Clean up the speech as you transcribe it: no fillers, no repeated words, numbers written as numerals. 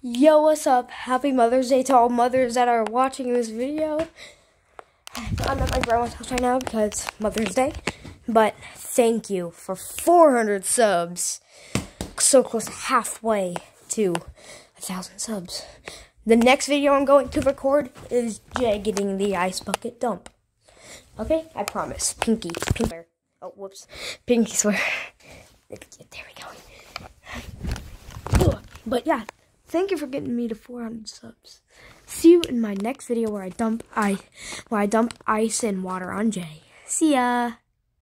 Yo, what's up? Happy Mother's Day to all mothers that are watching this video. I'm at my grandma's house right now because it's Mother's Day. But thank you for 400 subs. So close to halfway to 1,000 subs. The next video I'm going to record is Jay getting the ice bucket dump. Okay? I promise. Pinky swear. Oh, whoops. Pinky swear. There we go. But yeah. Thank you for getting me to 400 subs. See you in my next video where I dump ice and water on Jay. See ya.